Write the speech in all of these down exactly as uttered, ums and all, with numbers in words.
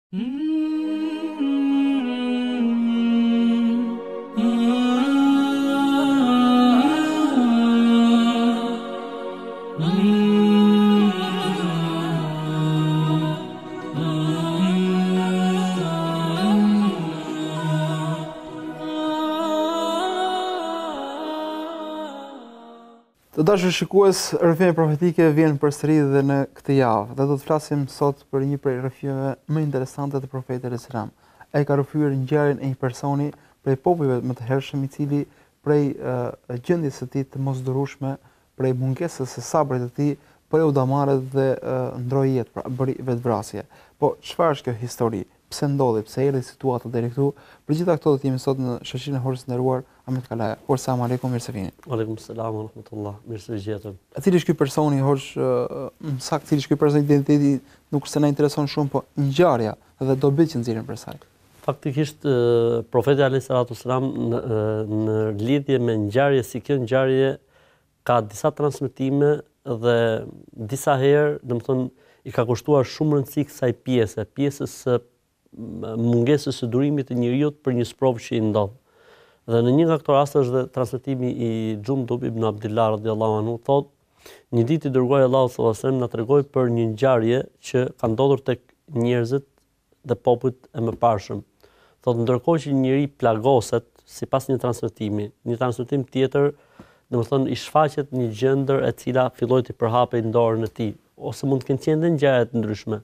Të dashur shikues, rrëfimi profetike vjen përsëri dhe në këtë javë dhe do të flasim sot për një prej rrëfimeve më interesante të profetit alayhis salam. Ai ka rrëfyer ngjarjen e një personi prej popujve më të hershëm, i cili prej uh, gjendjes së tij të mosdurueshme, prej mungesës së sabrit të tij, prej udamarët dhe uh, ndroi jetë, pra bëri vetvrasje. Po çfarë është kjo histori? Pse ndodhi, pse erdhi situata deri këtu? Për gjitha këto do të jemi sot në shoqërinë e Hoxhës nderuar Ahmet Kalaja. Por selam aleikum, mirë se vini. Aleikum selam wa rahmatullah. Mirë se vjetëm. A cili është ky personi, Hoxh, më saktë cili është ky person, identiteti nuk se na intereson shumë, po ngjarja dhe dobit që nxjerrin për saj. Faktikisht profeti alayhis salam në, në lidhje me ngjarje si kjo ngjarje ka disa transmetime dhe disa herë, domethënë, i ka kushtuar shumë rëndësi kësaj pjese, pjesës së mungesës së durimit të njeriut për një sprovë që i ndodh. Dhe në një nga këto raste është dhe transmetimi i Xhundub ibn Abdillah radhiyallahu anhu, thotë, një ditë i dërguari Allahu sallallahu alaihi wasallam na tregoi për një ngjarje që ka ndodhur tek njerëzit dhe popujt e mëparshëm. Thotë, ndërkohë që një njeri plagoset, sipas një transmetimi, një transmetim tjetër, domethënë i shfaqet një gjendër e cila filloi të përhapej dorën e tij, ose mund të kenë qenë ngjarje të ndryshme.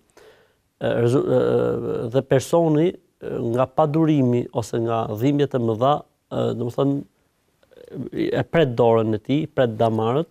Dhe personi nga padurimi ose nga dhimbjet e mëdha, domethënë e pret dorën e tij, pret damarët,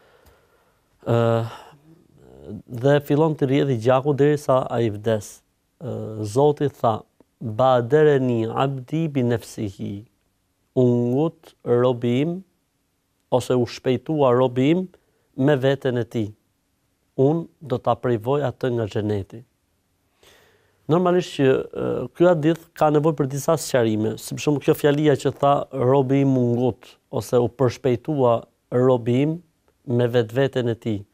dhe fillon të rrjedhë gjaku derisa ai vdes. Zoti tha: "Badereni abdi bi nafsihi", u ngut robi im ose u shpejtua robi im me veten e tij. Unë do ta privoj atë nga xheneti. Normalisht që ky hadith ka nevojë për disa sqarime, si për shembull kjo fjalia që tha robi im u ngut ose u përshpejtua robi im me vetveten e tij.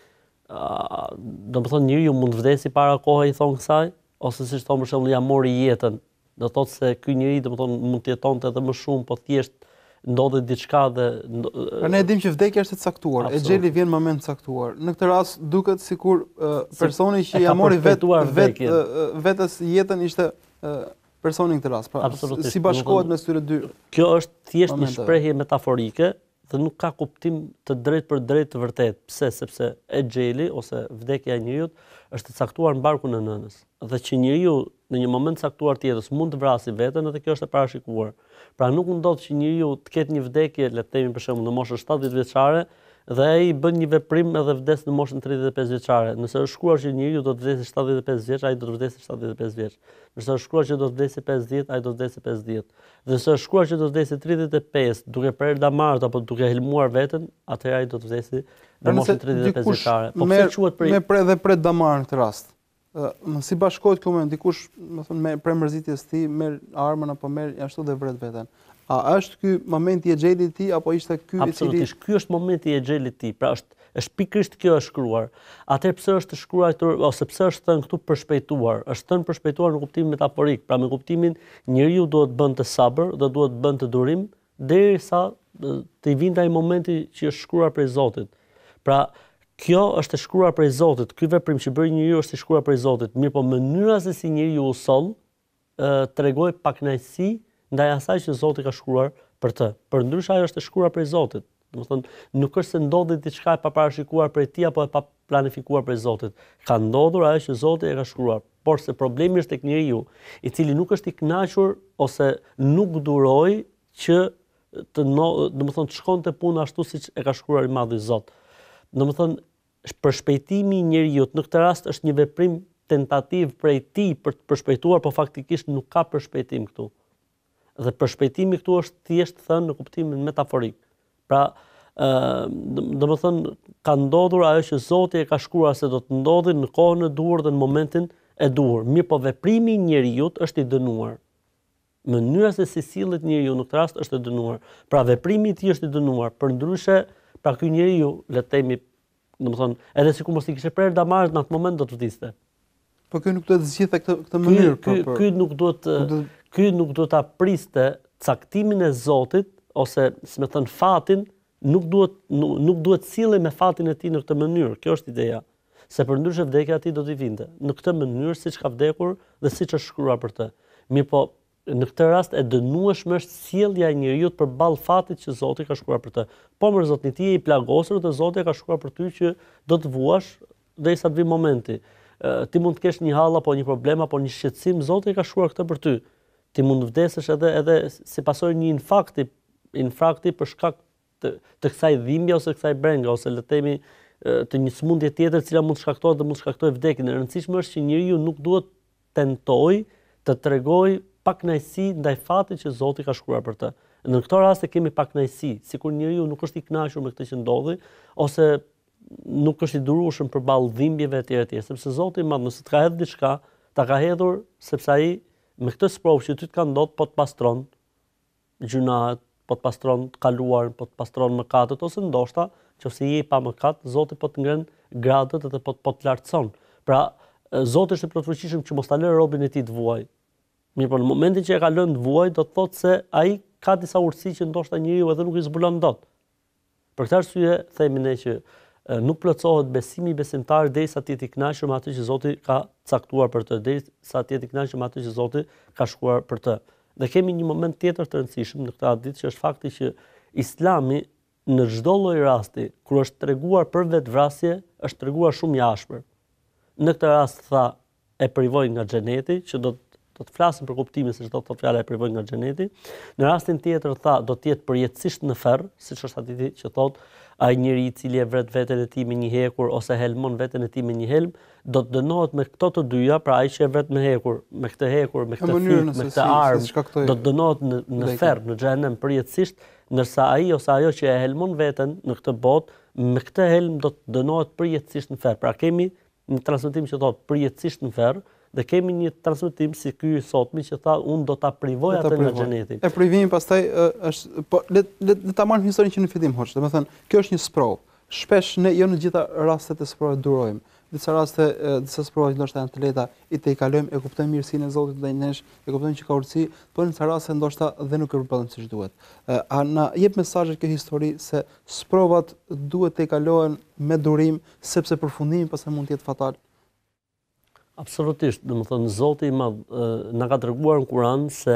Do të thonë njeriu mund vdesi para kohë, i thon kësaj, ose siç thon për shembull ja mori jetën. Do thotë se ky njeri do të thonë mund të jetonte edhe më shumë, po thjesht ndodhi diçka dhe pra ne e dimë që vdekja është e caktuar, e xheli vjen në moment të caktuar. Në këtë rast duket sikur uh, personi që ja mori vet vet uh, vetes jetën ishte uh, personi në këtë rast. Pra si bashkohet mes këtyre dy. Kjo është thjesht një shprehje metaforike dhe nuk ka kuptim të drejtë për drejtë të vërtet. Pse? Sepse e xheli ose vdekja e njeriu është e caktuar në barkun e nënës. Dhe që njeriu në një moment caktuar tjetër mund të vrasë veten, edhe kjo është e parashikuar. Pra nuk ndodh që njeriu të ketë një vdekje, le të themi për shembull në moshën shtatëdhjetë vjeçare, dhe ai bën një veprim edhe vdes në moshën tridhjetë e pesë vjeçare. Nëse është shkruar që njeriu do të vdesë shtatëdhjetë e pesë vjeç, ai do të vdesë shtatëdhjetë e pesë vjeç. Nëse është shkruar që do të vdesë pesëdhjetë, ai do të vdesë pesëdhjetë. Dhe nëse është shkruar që do të vdesë tridhjetë e pesë, duke prerë damarët apo duke helmuar veten, atëherë ai do të vdesë në moshën tridhjetë e pesë vjeçare. Po pse quhet për me pre dhe pret damar në këtë rast? Uh, si bashkohet kjo moment, dikush, më thon, me premërzitjes tij merr armën apo merr ashtu dhe vret veten. A është ky momenti i xhelit të tij apo ishte ky i cili? Absolutisht, ky është momenti i xhelit të tij. Pra është është pikërisht kjo është shkruar. Atëherë pse është shkruar këtu ose pse është thënë këtu përshpejtuar? Është thënë përshpejtuar në kuptimin metaforik, pra me kuptimin njeriu duhet të bënte sabër dhe duhet të bënte durim derisa të vinte ai momenti që është shkruar prej Zotit. Pra kjo është e shkruar prej Zotit. Ky veprim që bëri njeriu është i shkruar prej Zotit. Mirë, po mënyra se si njeriu u soll tregoi pakënaqësi ndaj asaj që Zoti ka shkruar për të. Përndryshe ajo është e shkruar prej Zotit. Domethënë, nuk është se ndodhi diçka e paparashikuar prej tij apo e paplanifikuar prej Zotit. Ka ndodhur ajo që Zoti e ka shkruar. Por se problemi është tek njeriu, i cili nuk është i kënaqur ose nuk duroi që të no, domethënë të shkonte puna ashtu siç e ka shkruar i Madhi Zot. Domethënë, përshpejtimi i njeriu në këtë rast është një veprim tentativ prej tij për të përshpejtuar, por faktikisht nuk ka përshpejtim këtu. Dhe përshpejtimi këtu është thjesht thënë në kuptimin metaforik. Pra, ë, domethënë ka ndodhur ajo që Zoti e ka shkruar se do të ndodhi në kohën e duhur dhe në momentin e duhur. Mirë, po veprimi i njeriu është i dënuar. Mënyra se si sillet njeriu në këtë rast është e dënuar. Pra veprimi i tij është i dënuar. Përndryshe, pra ky njeriu, le të themi, domethënë, edhe sikur mos i kishte prerë damarët në atë moment do të vdiste. Po ky nuk duhet zgjidhte këtë këtë mënyrë. Ky ky nuk duhet ky nuk duhet ta priste caktimin e Zotit ose, si më thën, fatin, nuk duhet nuk, nuk duhet sillej me fatin e tij në këtë mënyrë. Kjo është ideja. Se përndryshe vdekja e tij do t'i vinte në këtë mënyrë siç ka vdekur dhe siç është shkruar për të. Mirë po, në këtë rast e dënueshme është sjellja e njeriu përballë fatit që Zoti ka shkruar për të. Po më Zotni ti je i plagosur dhe Zoti ka shkruar për ty që do të vuash derisa të vi momenti. Ti mund të kesh një hall apo një problem apo një shqetësim, Zoti ka shkruar këtë për ty. Ti mund të vdesësh edhe edhe si pasojë një infakti, infrakti për shkak të, të kësaj dhimbje ose kësaj brenga ose le të themi të një sëmundje tjetër e cila mund të shkaktojë dhe mund të shkaktojë vdekjen. E rëndësishme është që njeriu nuk duhet tentojë të tregojë pakënaqësi ndaj fatit që Zoti ka shkruar për të. Në këtë rast e kemi pakënaqësi, sikur njeriu nuk është i kënaqur me këtë që ndodhi ose nuk është i durueshëm përballë dhimbjeve etj etj, sepse Zoti i Madh nëse të ka hedhur diçka, ta ka hedhur sepse ai me këtë sprovë që ty të ka ndodhur po të pastron gjunahet, po të pastron të kaluar, po të pastron mëkatet ose ndoshta nëse je pa mëkat, Zoti po të ngren gradët edhe po po të lartëson. Pra Zoti është i plotfuqishëm që mos ta lë robën e tij të vuajë. Mirë, por në momentin që e ka lënë të vuajë, do të thotë se ai ka disa urtësi që ndoshta njeriu edhe nuk i zbulon dot. Për këtë arsye themi ne që nuk plotësohet besimi i besimtarit derisa të jetë i kënaqur me atë që Zoti ka caktuar për të, derisa të jetë i kënaqur me atë që Zoti ka shkruar për të. Dhe kemi një moment tjetër të rëndësishëm në këtë hadith që është fakti që Islami në çdo lloj rasti kur është treguar për vetvrasje, është treguar shumë i ashpër. Në këtë rast tha e privoj nga xheneti, që do do të flasim për kuptimin se çdo të thotë fjala e privoj nga xheneti. Në rastin tjetër tha do të jetë përjetësisht në ferr, siç është hadithi që thotë ai njeri i cili e vret veten e tij me një hekur ose helmon veten e tij me një helm, do të dënohet me këto të dyja, pra ai që e vret me hekur, me këtë hekur, me këtë fyt, me këtë armë, do të dënohet në, në ferr, në xhenem përjetësisht, ndërsa ai ose ajo që e helmon veten në këtë botë, me këtë helm do të dënohet përjetësisht në ferr. Pra kemi një transmetim që thotë përjetësisht në ferr, dhe kemi një transmetim si ky sotmi që tha unë do ta privoj atë nga xheneti. E privimi pastaj është po le le ta marrim historinë që në fillim hoç, domethënë kjo është një sprovë. Shpesh ne jo në gjitha rastet e sprovave durojmë. Disa raste, disa sprova ndoshta janë të lehta, i te i kalojmë, e kuptojmë mirësinë e Zotit ndaj nesh, e kuptojmë që ka urtësi, por në disa raste ndoshta dhe nuk e përballojmë siç duhet. A na jep mesazhe kjo histori se sprovat duhet të kalohen me durim sepse përfundimi pastaj mund të jetë fatal. Absolutisht, domethënë Zoti i Madh na ka treguar në Kur'an se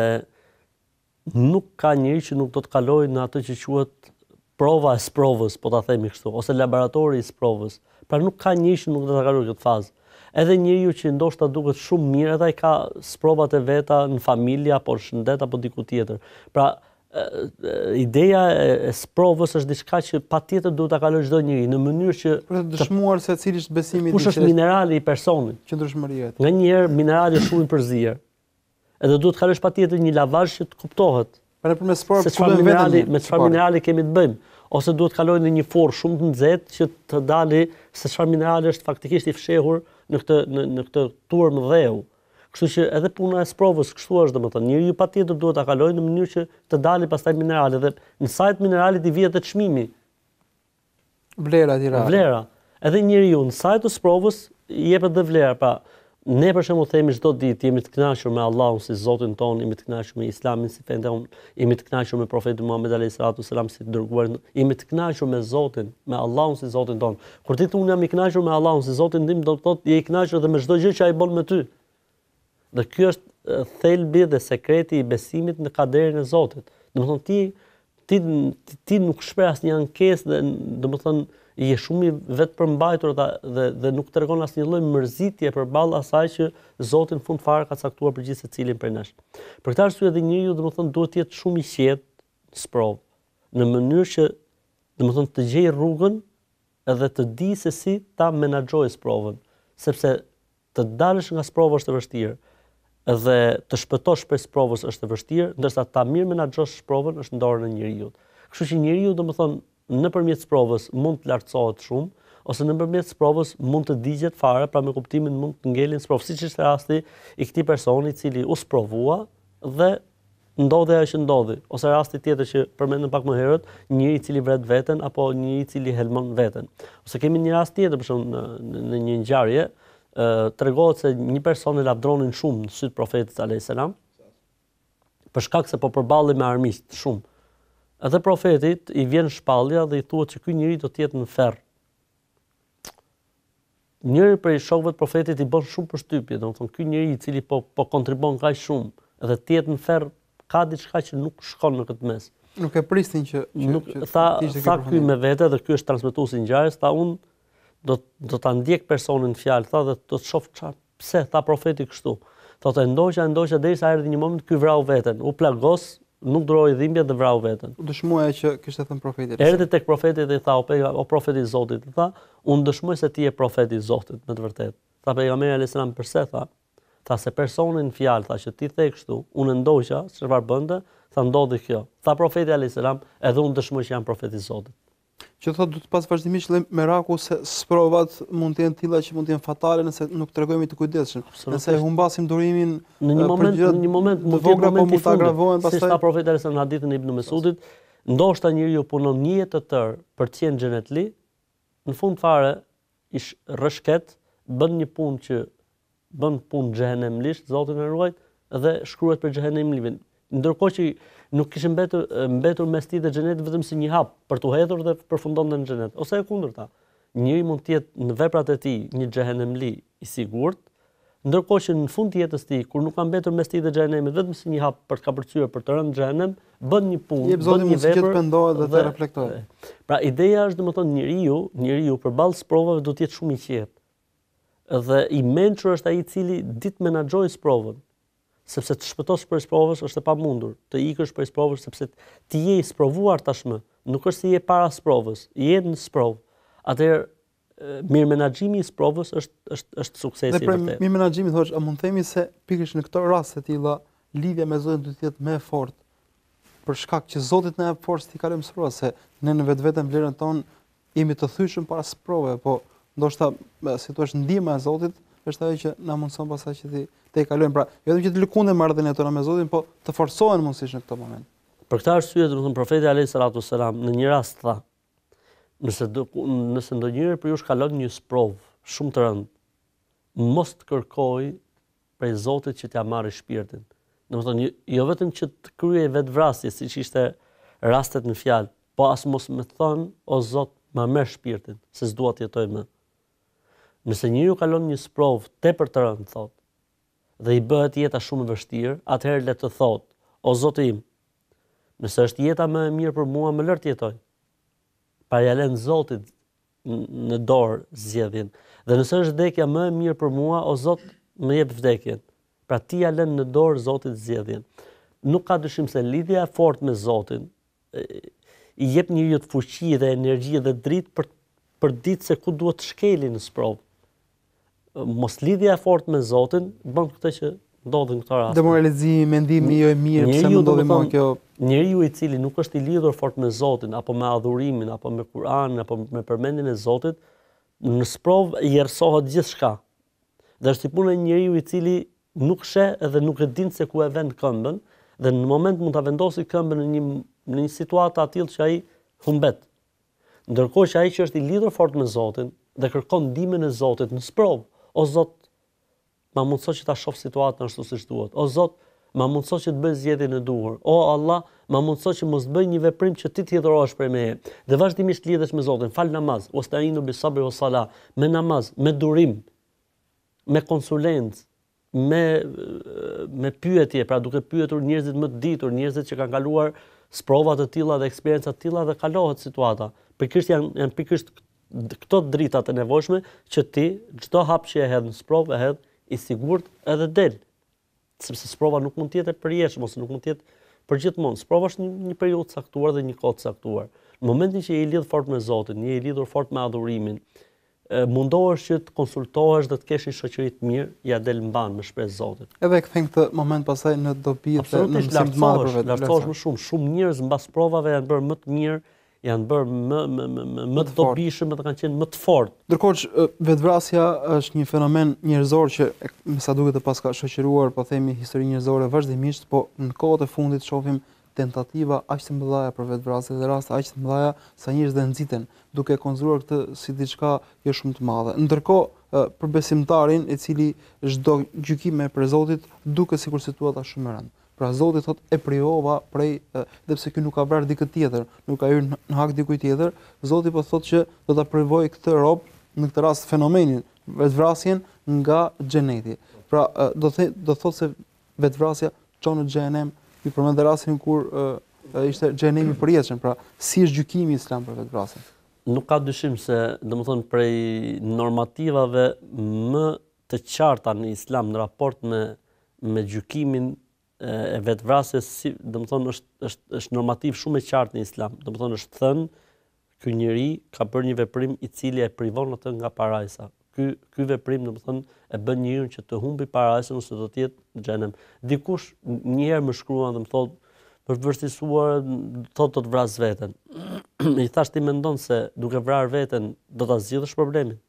nuk ka njeri që nuk do të kalojë në atë që quhet prova e sprovës, po ta themi kështu, ose laboratori i sprovës. Pra nuk ka njeri që nuk do ta kalojë këtë fazë. Edhe njeriu që ndoshta duket shumë mirë, edhe ai ka sprovat e veta në familje apo shëndet apo diku tjetër. Pra ideja e sprovës është diçka që patjetër duhet ta kalojë çdo njeri në mënyrë që për të dëshmuar se cili është besimi i kush është minerali i personit. Qëndrueshmëria. Nganjëherë minerali është shumë i përzier. Edhe duhet të kalosh patjetër një lavazh që të kuptohet. Pra nëpërmes sprovës se çfarë minerali, me çfarë minerali kemi të bëjmë, ose duhet të kalojë në një forë shumë të nxehtë që të dalë se çfarë minerali është faktikisht i fshehur në këtë në, në këtë turm dheu. Kështu që edhe puna e sprovës kështu është, domethënë njeriu patjetër duhet ta kalojë në mënyrë që të dalë pastaj minerali dhe në sajt mineralit i vjet edhe çmimi. Vlera e tij. Vlera. Edhe njeriu në sajt të sprovës i jepet dhe vlera. Pra ne për shembull themi çdo ditë jemi të kënaqur me Allahun si Zotin ton, jemi të kënaqur me Islamin si fenë ton, jemi të kënaqur me profetin Muhammed alayhis salatu wasalam si dërguar, jemi të kënaqur me Zotin, me Allahun si Zotin ton. Kur ti thua unë jam i kënaqur me Allahun si Zotin tim, do të thotë je i kënaqur edhe me çdo gjë që ai bën me ty. Dhe ky është thelbi dhe sekreti i besimit në kaderin e Zotit. Domethënë ti ti ti nuk shpreh asnjë ankesë dhe domethënë je shumë i vetëpërmbajtur dhe dhe nuk tregon asnjë lloj mërzitje përballë asaj që Zoti në fund fare ka caktuar për gjithë secilin prej nesh. Për këtë arsye edhe njeriu domethënë duhet të jetë shumë i qetë në sprovë, në mënyrë që domethënë të gjejë rrugën edhe të di se si ta menaxhojë sprovën, sepse të dalësh nga sprova është e vështirë dhe të shpëtosh prej sprovës është e vështirë, ndërsa ta mirë menaxhosh sprovën është në dorën e njeriu. Kështu që njeriu domethënë nëpërmjet sprovës mund të lartësohet shumë, ose nëpërmjet sprovës mund të digjet fare, pra me kuptimin mund të ngelin sprovë, siç është rasti i këtij personi i cili u sprovua dhe ndodhi ajo që ndodhi, ose rasti tjetër që përmendëm pak më herët, njëri i cili vret veten apo njëri i cili helmon veten. Ose kemi një rast tjetër për shembull në, në një ngjarje, tregohet se një person e lavdronin shumë në sytë profetit alayhis salam, për shkak se po përballi me armiq shumë. Edhe profetit i vjen shpallja dhe i thuhet që ky njeri do të jetë në ferr. Njëri prej shokëve të profetit i bën shumë përshtypje, domethënë ky njeri i cili po po kontribon kaq shumë dhe të jetë në ferr, ka diçka që nuk shkon në këtë mes. Nuk e prisnin që, që nuk që tha tha ky me vete dhe ky është transmetuesi i ngjarjes, tha unë do do ta ndjek personin në fjalë, tha dhe do të shoh çfarë pse tha profeti kështu. Thotë ndoqa ndoqa derisa erdhi një moment ky vrau veten, u plagos, nuk duroi dhimbje dhe vrau veten. U dëshmoja që kishte thënë profeti. Erdhi tek profeti dhe i tha o, pega, o profeti i Zotit, i tha, unë dëshmoj se ti je profeti i Zotit me të vërtetë. Tha pejgamberi alayhis salam pse tha? Tha se personin në fjalë tha që ti the kështu, unë ndoqa, çfarë bënte, tha ndodhi kjo. Tha profeti alayhis salam, edhe unë dëshmoj që jam profeti i Zotit. Që thotë do të pas vazhdimisht lloj meraku se sprovat mund të jenë tilla që mund të jenë fatale nëse nuk tregojmë të kujdesshëm. Nëse e humbasim durimin në një moment në një moment mund të jetë moment i fundit. Si tha profeti alayhis salam në hadithin e Ibn Mesudit, ndoshta njeriu punon një jetë të tërë për të qenë xhenetli, në fund fare ish rreshket, bën një punë që bën punë xhehenemlisht, Zoti na ruaj, dhe shkruhet për xhehenemlin. Ndërkohë që nuk kishte mbetur mbetur mes tij dhe xhenetit vetëm si një hap për tu hedhur dhe përfundonte në xhenet. Ose e kundërta. Njëri mund të jetë në veprat e tij një xhehenemli i sigurt, ndërkohë që në fund të jetës së tij, kur nuk ka mbetur mes tij dhe xhenemit vetëm si një hap për të kapërcyer për të rënë në xhenem, bën një punë, bën një vepër që të pendohet dhe të reflektojë. Pra ideja është domethënë njeriu, njeriu përballë sprovave do të jetë shumë i qetë. Dhe i mençur është ai i cili ditë menaxhoi sprovën. Sepse të shpëtosh prej sprovës është e pamundur, të ikësh prej sprovës sepse ti je i sprovuar tashmë, nuk është se je para sprovës, je në sprovë. Atëherë mirë menaxhimi i sprovës është është është suksesi i vërtetë. Dhe për mirë menaxhimi thosh, a mund të themi se pikërisht në këto raste të tilla lidhja me Zotin do të jetë më e fortë për shkak që Zoti na jep forcë të kalojmë sprova, se ne në vetveten vlerën tonë jemi të thyeshëm para sprovave, po ndoshta si thua ndihma e Zotit është ajo që na mundson pastaj që ti të kalojmë, pra jo vetëm që të lëkundem marrëdhëniet tona me Zotin, po të forcohen mundësisht në këtë moment. Për këtë arsye, domethënë profeti alayhis salatu sallam në një rast tha, nëse do nëse ndonjëherë për ju shkalon një sprovë shumë të rëndë, mos të kërkoj prej Zotit që t'ia marrë shpirtin. Domethënë jo vetëm që të kryej vetvrasje, siç ishte rastet në fjalë, po as mos më thon o Zot, ma merr shpirtin, se s'dua të jetoj më. Nëse njeriu kalon një sprovë tepër të rëndë, thotë, dhe i bëhet jeta shumë e vështirë, atëherë le të thotë, o Zoti im, nëse është jeta më e mirë për mua, më lër të jetoj. Pa ja lënë Zotit në dorë zgjedhjen. Dhe nëse është vdekja më e mirë për mua, o Zot, më jep vdekjen. Pra ti ja lënë në dorë Zotit zgjedhjen. Nuk ka dyshim se lidhja e fortë me Zotin i jep njeriu të fuqi dhe energji dhe dritë për për ditë se ku duhet të shkeli në sprovë. Mos lidhja e fortë me Zotin bën këtë që ndodhin në këtë rast. Demoralizimi, mendimi jo i mirë, pse më ndodhi mua kjo? Njeriu i cili nuk është i lidhur fort me Zotin, apo me adhurimin, apo me Kur'anin, apo me përmendjen e Zotit, në sprovë i errësohet gjithçka. Dhe është i puna e njeriu i cili nuk sheh edhe nuk e din se ku e vend këmbën, dhe në moment mund ta vendosë këmbën në një në një situatë atillë që ai humbet. Ndërkohë që ai që është i lidhur fort me Zotin dhe kërkon ndihmën e Zotit në sprovë, o Zot, ma mundso që ta shoh situatën ashtu siç duhet. O Zot, ma mundso që të bëj zgjedhjen e duhur. O Allah, ma mundso që mos bëj një veprim që ti të hidhorohesh prej meje. Dhe vazhdimisht lidhesh me Zotin, fal namaz, wasta'inu bis sabri was sala, me namaz, me durim, me konsulencë, me me pyetje, pra duke pyetur njerëzit më të ditur, njerëzit që kanë kaluar sprova të tilla dhe eksperienca të tilla dhe kalohet situata. Pikërisht janë janë pikërisht këto dritat e nevojshme që ti çdo hap që e hedh në sprovë e hedh i sigurt edhe del. Sepse sprova nuk mund të jetë e përjetshme ose nuk mund të jetë përgjithmonë. Sprova është një, një periudhë caktuar dhe një kohë caktuar. Në momentin që je i lidhur fort me Zotin, je i lidhur fort me adhurimin, mundohesh që të konsultohesh dhe të kesh një shoqëri të mirë, ja del mban me shpresë Zotit. Edhe e kthen këtë moment pastaj në dobi të në mësim të madh për vetë. Lartësohesh më shumë, shumë njerëz mbas provave janë bërë më të mirë, janë bërë më më më më të dobishëm dhe kanë qenë më të fortë. Ndërkohë vetvrasja është një fenomen njerëzor që me sa duket të paska shoqëruar, po themi historinë njerëzore vazhdimisht, po në kohët e fundit shohim tentativa aq të mëdha për vetvrasje dhe raste aq të mëdha sa njerëz dhe nxiten, duke konsideruar këtë si diçka jo shumë të madhe. Ndërkohë për besimtarin i cili çdo gjykime për Zotit duket sikur situata shumë e rëndë. Pra Zoti thotë e prijova prej edhe pse ky nuk ka vrarë dikë tjetër, nuk ka hyrë në hak dikujt tjetër, Zoti po thotë që do ta privoj këtë rob në këtë rast fenomenin vetvrasjen nga xheneti. Pra do të do thotë se vetvrasja çon në xhenem, i përmend rastin kur ishte xhenemi i përjetshëm. Pra si është gjykimi i Islam për vetvrasjen? Nuk ka dyshim se, domethënë, prej normativave më të qarta në Islam në raport me me gjykimin e vetvrasjes, si, domethënë është është është normativ shumë i qartë në Islam. Domethënë është thënë ky njeri ka bërë një veprim i cili e privon atë nga parajsa. Ky ky veprim domethënë e bën njeriu që të humbi parajsën ose do të jetë në xhenem. Dikush një herë më shkruan dhe më thotë për të vërtetësuar thotë do të vras veten. I thash ti mendon se duke vrarë veten do ta zgjidhësh problemin?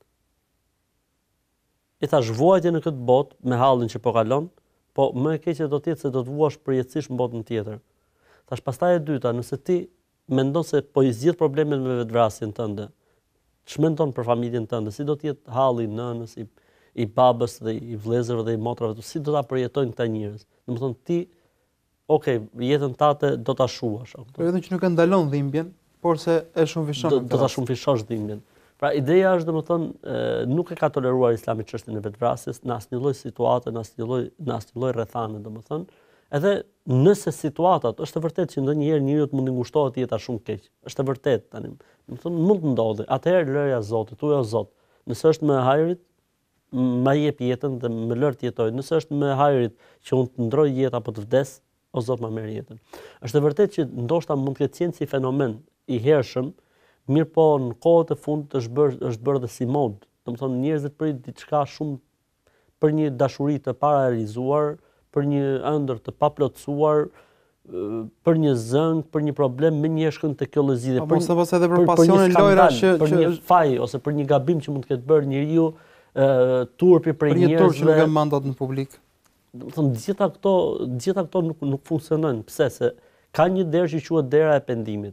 I thash vuajtje në këtë botë me hallin që po kalon, po më e keqe do të jetë se do të vuash përjetësisht në botën tjetër. Tash pastaj e dyta, nëse ti mendon se po i zgjidh problemet me vetvrasjen tënde, ç'mendon për familjen tënde, si do të jetë halli i nënës, i, i babës dhe i vëllezërve dhe i motrave, si do ta përjetojnë këta njerëz? Domethënë ti, okay, jetën tate do ta shuash. Po vetëm që nuk e ndalon dhimbjen, por se e shumëfishon. Do, do ta shumëfishosh dhimbjen. Pra ideja është domethënë nuk e ka toleruar Islami çështjen e vetvrasjes në asnjë lloj situate, në asnjë lloj në asnjë lloj rrethane domethënë. Edhe nëse situatat është e vërtetë që ndonjëherë njeriu të mundi ngushtohet jeta shumë keq. Është e vërtetë tani. Domethënë mund të ndodhi. Atëherë lërja Zotit, thuaj o Zot, nëse është më e hajrit, më jep jetën dhe më lër të jetoj. Nëse është më e hajrit që unë të ndroj jetën apo të vdes, o Zot më merr jetën. Është e vërtetë që ndoshta mund të ketë qenë si fenomen i hershëm, mirë po në kohët e fundit është bërë është bërë dhe si mod. Domethënë njerëzit për diçka shumë për një dashuri të pararealizuar, për një ëndër të paplotësuar, për një zëng, për një problem me një shkën të kjo lëzidhe. Për mos pas edhe për pasionin lojra që për një faj ose për një gabim që mund të ketë bërë njeriu turpi për njerëzve. Për një turp që nuk e mandat në publik. Domethënë gjitha këto, gjitha këto nuk nuk funksionojnë. Pse? Se ka një derë që quhet dera e pendimit.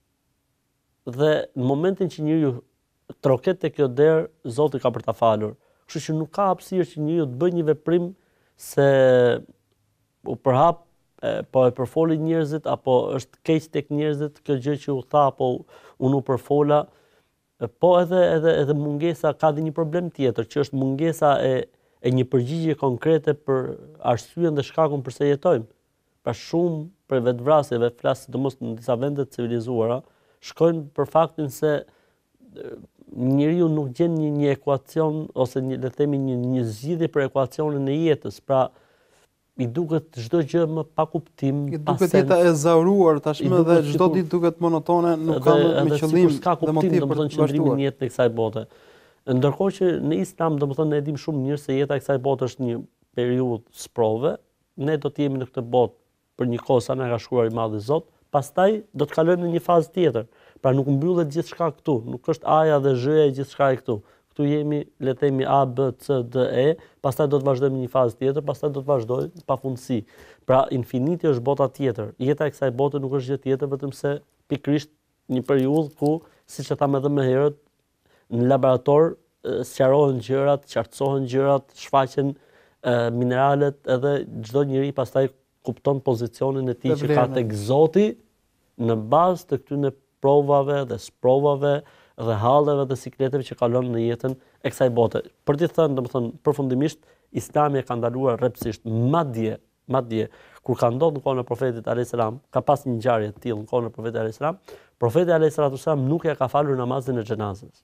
Dhe në momentin që njeriu troket te kjo derë, Zoti ka për ta falur. Kështu që nuk ka hapësirë që njeriu të bëjë një veprim se u përhap e, po e përfoli njerëzit apo është keq tek njerëzit kjo gjë që u tha apo unë u përfola, po edhe edhe edhe mungesa ka dhe një problem tjetër që është mungesa e e një përgjigje konkrete për arsyeën dhe shkakun pse jetojmë. Pra shumë për vetvrasjeve, flas sidomos në disa vende të civilizuara, shkojnë për faktin se njeriu nuk gjen një, një ekuacion ose një le të themi një, një zgjidhje për ekuacionin e jetës. Pra i duket çdo gjë më pa kuptim, I duket jeta e zauruar tashmë dhe çdo ditë duket monotone, nuk ka me qëllim dhe motiv për të qëndrimin në jetën e kësaj bote. Ndërkohë që në Islam domethënë ne e dim shumë mirë se jeta e kësaj bote është një periudhë sprove, ne do të jemi në këtë botë për një kohë sa na ka shkruar i Madhi Zot, pastaj do të kalojmë në një fazë tjetër. Pra nuk mbyllet gjithçka këtu, nuk është A-ja dhe Z-ja e gjithçka e këtu. Këtu jemi, le të themi A, B, C, D, E, pastaj do të vazhdojmë në një fazë tjetër, pastaj do të vazhdojmë pafundësi. Pra infiniti është bota tjetër. Jeta e kësaj bote nuk është gjë tjetër vetëm se pikërisht një periudhë ku, siç e tham edhe më herët, në laborator sqarohen gjërat, qartësohen gjërat, shfaqen mineralet, edhe çdo njeri pastaj kupton pozicionin e tij që ka tek Zoti në bazë të këtyre provave dhe sprovave dhe halleve dhe sikleteve që kalon në jetën e kësaj bote. Për të thënë, domethënë, përfundimisht, Islami e ka ndaluar rreptësisht, madje, madje kur ka ndodhur në kohën e profetit alayhis salam, ka pas një ngjarje të tillë në kohën e profetit alayhis salam, profeti alayhis salam nuk ja ka falur namazin e xhenazës.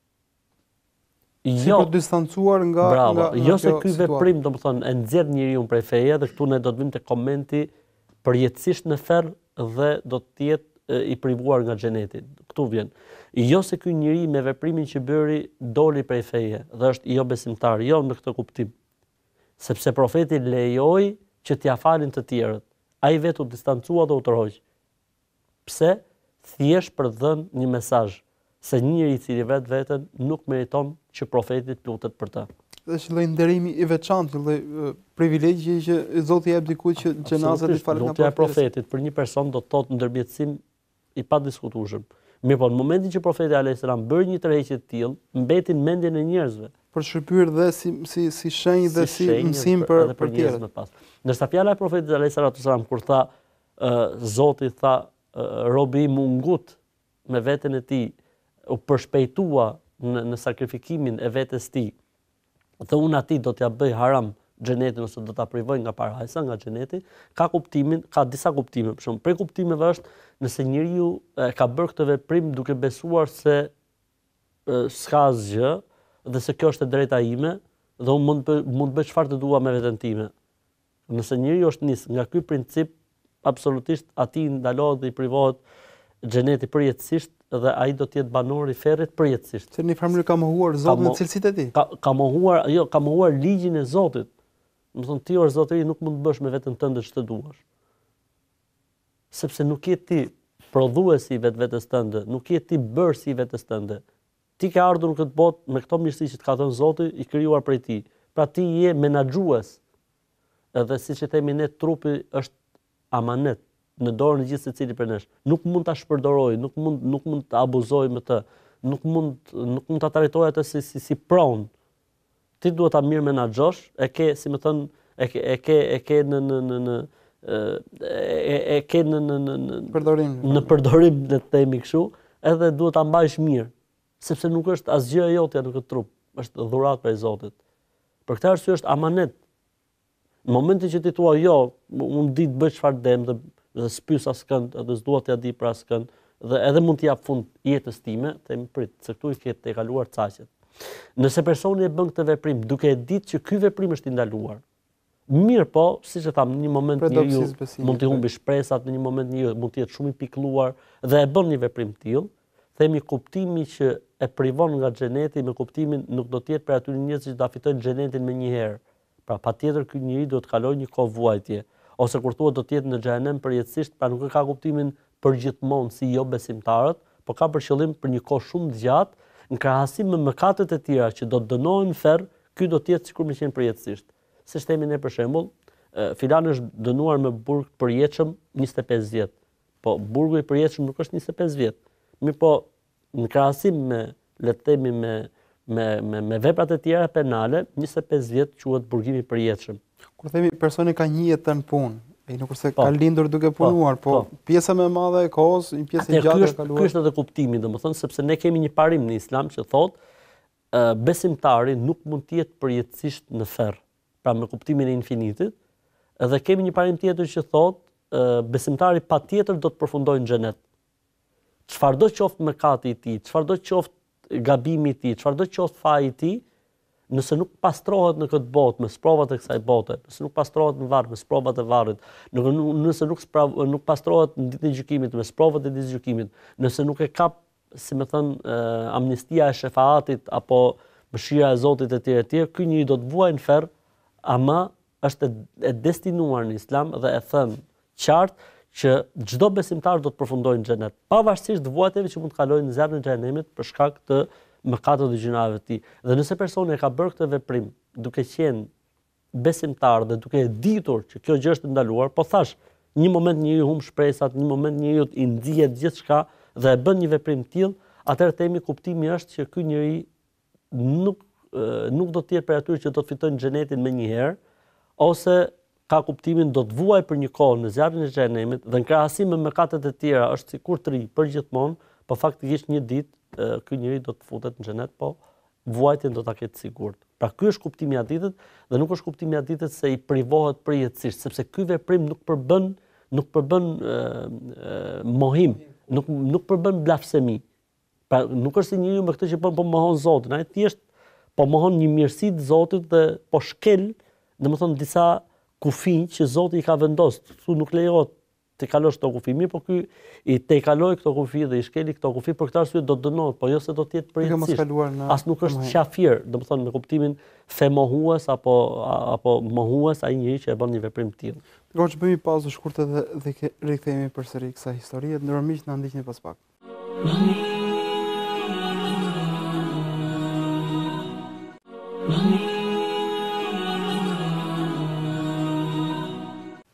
Jo, si për distancuar nga bravo, nga, nga jo se ky veprim domethënë e nxjerr njeriu prej feje dhe këtu ne do të vim te komenti përjetësisht në ferr dhe do të jetë i privuar nga xheneti. Ktu vjen. Jo se ky njeri me veprimin që bëri doli prej feje dhe është jo besimtar, jo në këtë kuptim. Sepse profeti lejoi që t'ia falin të tjerët. Ai vetë u distancua dhe u tërhoq. Pse? Thjesht për dhënë një mesazh se njëri i cili vet veten nuk meriton që profeti të lutet për të. Është lloj nderimi i veçantë, lloj privilegji që Zoti jep dikujt që xhenazat i falet nga profeti. Lutja e profetit për një person do të thotë ndërmjetësim i padiskutueshëm. Mirë po, në momentin që profeti alayhis salam bëri një tërheqje të tillë, mbeti në mendjen e njerëzve. Për shkëpyer dhe si si si shenjë dhe si, si mësim për për, për njerëz më pas. Ndërsa fjala e profetit alayhis salam kur tha uh, Zoti tha uh, robi im u ngut me veten e tij, u përshpejtua në, në sakrifikimin e vetes tij. Dhe unë atij do t'ja bëj haram xhenetin ose do ta privoj nga parajsa, nga xheneti, ka kuptimin, ka disa kuptime. Për shembull, prej kuptimeve është nëse njeriu e ka bërë këtë veprim duke besuar se e, s'ka asgjë dhe se kjo është e drejta ime dhe unë mund mund të bëj çfarë të dua me veten time. Nëse njeriu është nis nga ky princip, absolutisht atij ndalohet dhe i privohet xheneti përjetësisht dhe ai do të jetë banor i ferrit përjetësisht. Se në një farë mënyrë ka mohuar Zotin në cilësitë e tij. Ka, ka mohuar, jo, ka mohuar ligjin e Zotit. Do thonë ti or zotëri nuk mund të bësh me veten tënde ç'të duash. Sepse nuk je ti prodhuesi i vetvetes tënde, nuk je ti bërësi i vetes tënde. Ti ke ardhur në këtë botë me këto mirësi që të ka dhënë Zoti, i krijuar prej ti. Pra ti je menaxhues. Edhe siç e themi ne, trupi është amanet në dorën e gjithë secili prej nesh. Nuk mund ta shpërdoroj, nuk mund nuk mund të abuzoj me të. Nuk mund nuk mund ta trajtoj atë si si, si pronë. Ti duhet ta mirë menaxhosh, e ke, si më thon, e ke e ke e ke në në në në e e ke në në në përdorim. Në përdorim le të themi kështu, edhe duhet ta mbajsh mirë, sepse nuk është asgjë e jotja në këtë trup, është dhuratë prej Zotit. Për këtë arsye është amanet. Në momentin që ti thua jo, unë di të bëj çfarë dem dhe, dhe s'pyes askënd, edhe s'dua t'ia di për askënd, dhe edhe mund t'i jap fund jetës time, themi prit, se këtu i ke të kaluar caqet. Nëse personi e bën këtë veprim duke e ditë që ky veprim është i ndaluar, mirë po, siç e tham, në një moment njeriu mund të humbi shpresat, në një moment njeriu mund të jetë shumë i pikëlluar dhe e bën një veprim të tillë, themi kuptimi që e privon nga xheneti me kuptimin nuk do të jetë për aty njerëz që do ta fitojnë xhenetin më një herë. Pra patjetër ky njeri do të kalojë një kohë vuajtje, ose kur thuhet do të jetë në xhenem përjetësisht, pra nuk e ka kuptimin përgjithmonë si jo besimtarët, por ka për qëllim për një kohë shumë të gjatë. Në krahasim me mëkatet e tjera që do të dënohen në ferr, ky do të jetë sikur më qenë përjetësisht. Siç themi ne për shembull, filan është dënuar me burg të përjetshëm njëzet e pesë vjet. Po burgu i përjetshëm nuk është njëzet e pesë vjet. Mirë po, në krahasim me, le të themi me me me me veprat e tjera penale, njëzet e pesë vjet quhet burgimi i përjetshëm. Kur themi personi ka një jetë në punë, ai nuk është se ka lindur duke punuar, po, po pjesa më e madhe e kohës, një pjesë e gjatë e kaluar. Ky është edhe kuptimi, domethënë sepse ne kemi një parim në Islam që thotë besimtari nuk mund të jetë përjetësisht në ferr, pra me kuptimin e infinitit, edhe kemi një parim tjetër që thotë besimtari patjetër do të përfundojë në xhenet. Çfarëdo qoftë mëkati i tij, çfarëdo qoftë gabimi i tij, çfarëdo qoftë faji i tij, nëse nuk pastrohet në këtë botë me provat e kësaj bote, nëse nuk pastrohet në varr me provat e varrit, nëse nuk nuk pastrohet në ditën e gjykimit me provat e ditës së gjykimit, nëse nuk e kap, si më thën, amnistia e shefaatit apo mëshira e Zotit e tjerë e tjerë, ky njeri do të vuajë në ferr, ama është e destinuar në Islam dhe e thën qartë që çdo besimtar do të përfundojë në xhenet, pavarësisht vuajtjeve që mund të kalojnë në zjarrin e xhenemit për shkak të mëkatet dhe gjunave të tij. Dhe nëse personi e ka bërë këtë veprim duke qenë besimtar dhe duke e ditur që kjo gjë është ndaluar, po thash, një moment njeriu humb shpresat, një moment njeriu i nxjihet gjithçka dhe e bën një veprim të tillë, atëherë themi kuptimi është që ky njeri nuk nuk do të jetë për atyre që do të fitojnë xhenetin më një herë, ose ka kuptimin do të vuajë për një kohë në zjarrin e xhenemit dhe në krahasim me mëkatet e tjera është sikur të ri përgjithmonë, po faktikisht një ditë ky njeri do të futet në xhenet, po vuajtjen do ta ketë sigurt. Pra ky është kuptimi i hadithit dhe nuk është kuptimi i hadithit se i privohet përjetësisht, sepse ky veprim nuk përbën nuk përbën e, e, mohim, nuk nuk përbën blasfemi. Pra nuk është se njeriu me këtë që bën po mohon Zotin, ai thjesht po mohon një mirësi të Zotit dhe po shkel, domethënë disa kufi që Zoti i ka vendosur. Ktu nuk lejohet të kalosh këto kufi, mirë, po ky i te kaloi këto kufi dhe i shkeli këto kufi, për këtë arsye do të dënohet, po jo se do të jetë përjetësisht. As nuk është qafir, domethënë me kuptimin femohues apo apo mohues ai njeriu që e bën një veprim të tillë. Gjoj bëjmë pauzë shkurtë dhe dhe rikthehemi përsëri kësaj historie, ndërsa miq na ndiqni pas pak.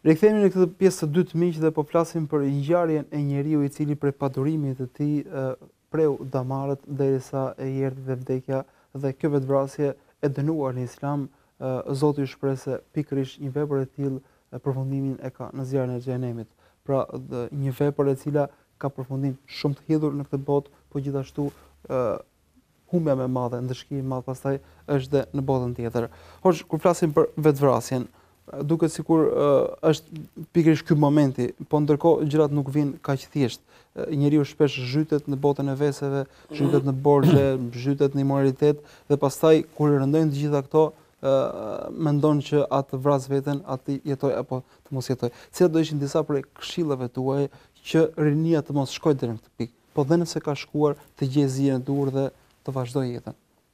Rikthehemi në këtë pjesë të dytë miq dhe po flasim për ngjarjen e njeriu i cili prej paturimit të tij preu damarët derisa e erdhi dhe vdekja dhe kjo vetvrasje e dënuar në Islam, Zoti ju shpreh se pikërisht një vepër e tillë përfundimin e ka në zjarrin e xhenemit. Pra një vepër e cila ka përfundim shumë të hidhur në këtë botë, po gjithashtu humbja më e madhe, ndëshkimi më madh pastaj është dhe në botën tjetër. Hoxh, kur flasim për vetvrasjen, duket sikur uh, është pikërisht ky momenti, po ndërkohë gjërat nuk vijnë kaq thjesht. Njeriu shpesh zhytet në botën e veseve, zhytet në borxhe, zhytet në immoralitet dhe pastaj kur i rëndojnë të gjitha këto, uh, mendon që atë vras veten, atë jetoj apo të mos jetoj. Cilat do ishin disa prej këshillave tuaja që rinia të mos shkojë deri në këtë pikë, po dhe nëse ka shkuar të gjejë zgjidhjen e duhur dhe të vazhdojë jetën.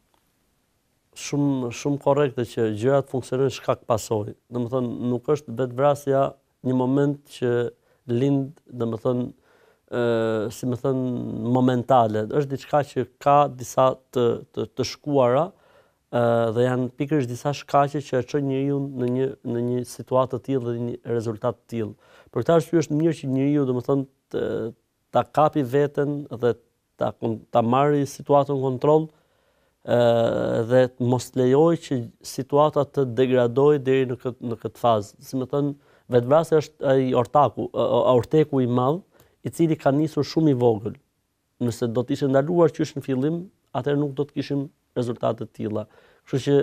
Shumë shumë korrekte që gjërat funksionojnë shkak pasojë. Domethënë nuk është vetvrasja një moment që lind, domethënë ë si më thën momentale, është diçka që ka disa të të, të shkuara ë dhe janë pikërisht disa shkaqe që e çojnë njeriu në një në një situatë të tillë dhe një rezultat të tillë. Për këtë arsye është mirë që njeriu domethënë ta kapi veten dhe ta ta marrë situatën në kontroll dhe të mos lejoj që situata të degradojë deri në këtë në këtë fazë. Si më thën, vetvrasja është ai ortaku, orteku i madh, i cili ka nisur shumë i vogël. Nëse do të ishte ndaluar qysh në fillim, atëherë nuk do të kishim rezultate të tilla. Kështu që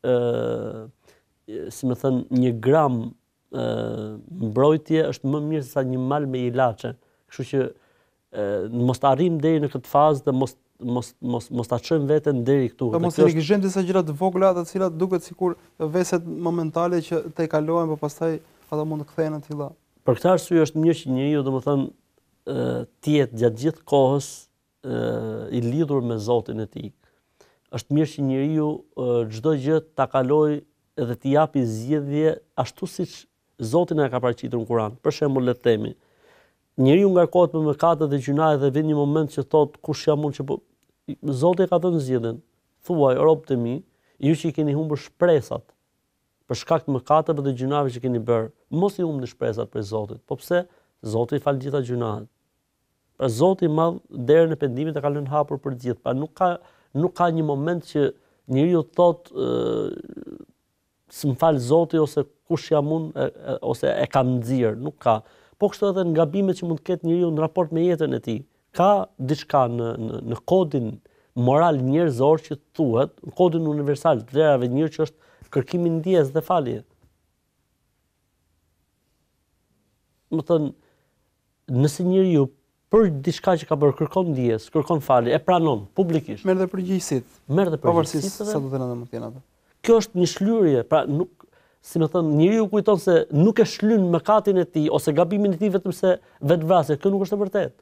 ë si më thën, një gram ë mbrojtje është më mirë se sa një mal me ilaçe. Kështu që ë mos ta arrim deri në këtë fazë dhe mos mos mos mos ta çojmë veten deri këtu. Po mos neglizhojmë disa gjëra të vogla, të cilat duket sikur veset momentale që te kalojnë, por pastaj ata mund të kthehen në tilla. Për këtë arsye është mirë që njeriu domethënë të jetë gjatë gjithë kohës i lidhur me Zotin e tij. Është mirë që njeriu çdo gjë ta kalojë edhe t'i japi zgjedhje ashtu siç Zoti na ka paraqitur në Kur'an. Për shembull, le të themi, njeriu ngarkohet me mëkatet dhe gjunahet dhe vjen një moment që thot kush jam unë që po Zoti e ka dhënë zgjedhjen. Thuaj robët e mi, ju që i keni humbur shpresat për shkak të mëkateve dhe gjunave që keni bërë, mos i humbni shpresat për Zotit. Po pse? Zoti i fal gjitha gjunahet. Pra Zoti i madh derën e pendimit e ka lënë hapur për të gjithë. Pa nuk ka nuk ka një moment që njeriu thot s'm fal Zoti ose kush jam unë ose e kam nxjerr, nuk ka. Po kështu edhe në gabimet që mund të ketë njeriu në raport me jetën e tij. Ka diçka në, në në kodin moral njerëzor që thuhet, në kodin universal të vlerave njerëz që është kërkimi ndjes dhe falje. Do të thënë, nëse njeriu për diçka që ka bërë kërkon ndjes, kërkon falje, e pranon publikisht. Merr dhe përgjegjësitë. Merr dhe përgjegjësitë. Sa do të rëndë më të jenë ato. Kjo është një shlyrje, pra nuk si më thënë, njeriu kujton se nuk e shlyn mëkatin e tij ose gabimin e tij vetëm se vetvrasje, kjo nuk është e vërtetë.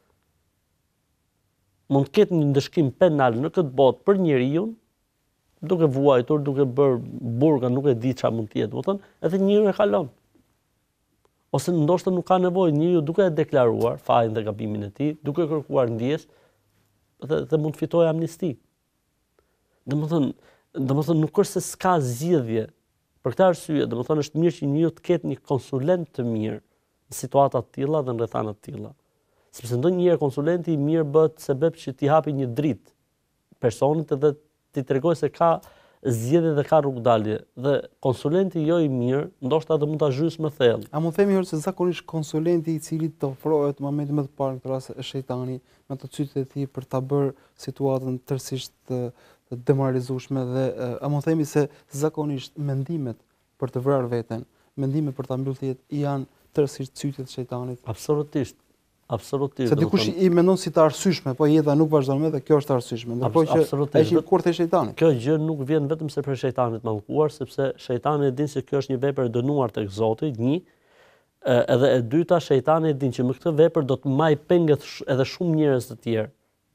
Mund të ketë një ndëshkim penal në këtë botë për njeriu, duke vuajtur, duke bërë burga, nuk e di çfarë mund të jetë, do të thonë, edhe njeriu e kalon. Ose ndoshta nuk ka nevojë, njeriu duke e deklaruar fajin dhe gabimin e tij, duke kërkuar ndjes, dhe, dhe mund të fitojë amnisti. Domethënë, domethënë nuk është se s'ka zgjidhje. Për këtë arsye, domethënë është mirë që njeriu të ketë një konsulent të mirë në situata të tilla dhe në rrethana të tilla. Sepse ndonjëherë konsulenti i mirë bëhet sebeb që t'i hapi një dritë personit edhe t'i tregojë se ka zgjedhje dhe ka rrugdalje. Dhe konsulenti jo i mirë, ndoshta do mund ta zhysë më thellë. A mund themi se zakonisht konsulenti i cili të ofrohet në momentin më të parë në këtë rast është shejtani me ato cytet e tij për ta bërë situatën tërësisht të demoralizueshme dhe a mund themi se zakonisht mendimet për të vrarë veten, mendimet për ta mbyllë jetën janë tërësisht cytet e shejtanit. Absolutisht. Absolutisht. Se dikush i mendon si të arsyeshme, po jeta nuk vazhdon më dhe kjo është arsyeshme. Ndërkohë që është një kurth e shejtanit. Kjo gjë nuk vjen vetëm se për shejtanit të mallkuar, sepse shejtani e din se kjo është një vepër e dënuar tek Zoti, një, edhe e dyta shejtani e din që me këtë vepër do të maj penget edhe shumë njerëz të tjerë.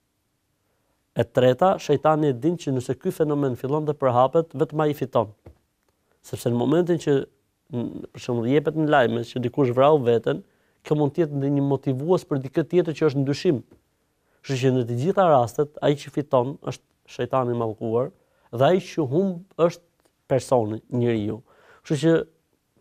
E treta, shejtani e din që nëse ky fenomen fillon të përhapet, vetëm ai fiton. Sepse në momentin që për shembull jepet në lajme që dikush vrau veten, kjo mund të jetë një motivues për dikë tjetër që është ndyshim. Kështu që në të gjitha rastet, ai që fiton është shejtani i mallkuar dhe ai që humb është personi, njeriu. Kështu që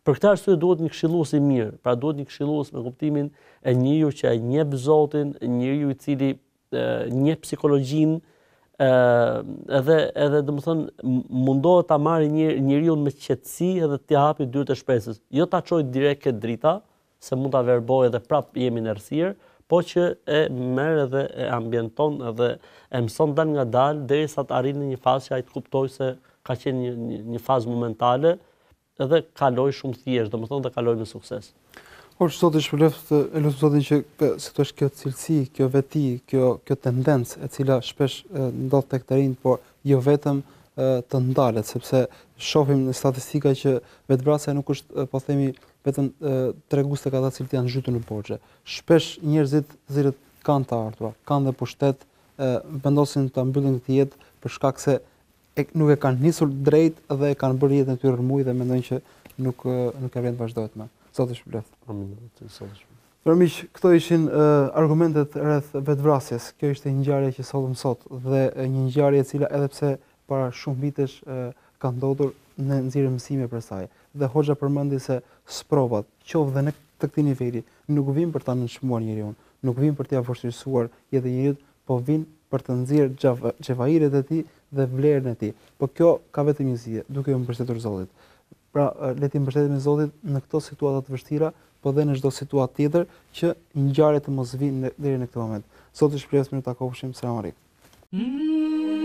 Për këtë arsye duhet një këshillues i mirë, pra duhet një këshillues me kuptimin e njeriu që e njeh Zotin, njeriu i cili njeh psikologjinë, edhe edhe domethënë mundohet ta marrë një njeriu me qetësi edhe t'i hapi dyert e shpresës. Jo ta çojë direkt ke drita, se mund ta verbojë edhe prap jemi në errësirë, po që e merr edhe e ambienton edhe e mëson dal nga dal derisa të arrijë në një fazë që ai të kuptojë se ka qenë një, një, një fazë momentale edhe kaloj shumë thjesht, domethënë dhe kaloj me sukses. Por Zoti shpëleft, e lutem Zotin që si thosh kjo cilësi, kjo veti, kjo kjo tendencë e cila shpesh ndodh tek të rinj, por jo vetëm të ndalet, sepse shohim në statistika që vetvrasja nuk është, po themi, vetëm tregues tek ata që janë zhytur në borxhe. Shpesh njerëzit të cilët kanë të ardhurë, kanë dhe pushtet, vendosin ta mbyllin këtë jetë për shkak se e, nuk e kanë nisur drejt dhe e kanë bërë jetën e tyre rrëmuj dhe mendojnë që nuk nuk e vlen të vazhdohet më. Zoti shpëleft. Amin. Zoti shpëleft. Miq, këto ishin uh, argumentet rreth vetvrasjes. Kjo ishte një ngjarje që solëm sot dhe një ngjarje e cila edhe pse para shumë vitesh uh, ka ndodhur, ne nxjerrim mësime për saj. Dhe hoxha përmendi se sprovat, qoftë dhe në të këtij niveli, nuk vijnë për ta nënçmuar njeriu, nuk vijnë për t'ia vështirësuar jetën e njeriu, po vijnë për të nxjerrë xhevairet e tij dhe vlerën e tij. Po kjo ka vetëm një zgjidhje, duke u mbështetur Zotit. Pra, le të mbështetemi Zotit në këto situata të vështira, po dhe në çdo situatë tjetër që ngjarjet të mos vinë deri në këtë moment. Zoti shpresoj të takofshim. Selam alejkum.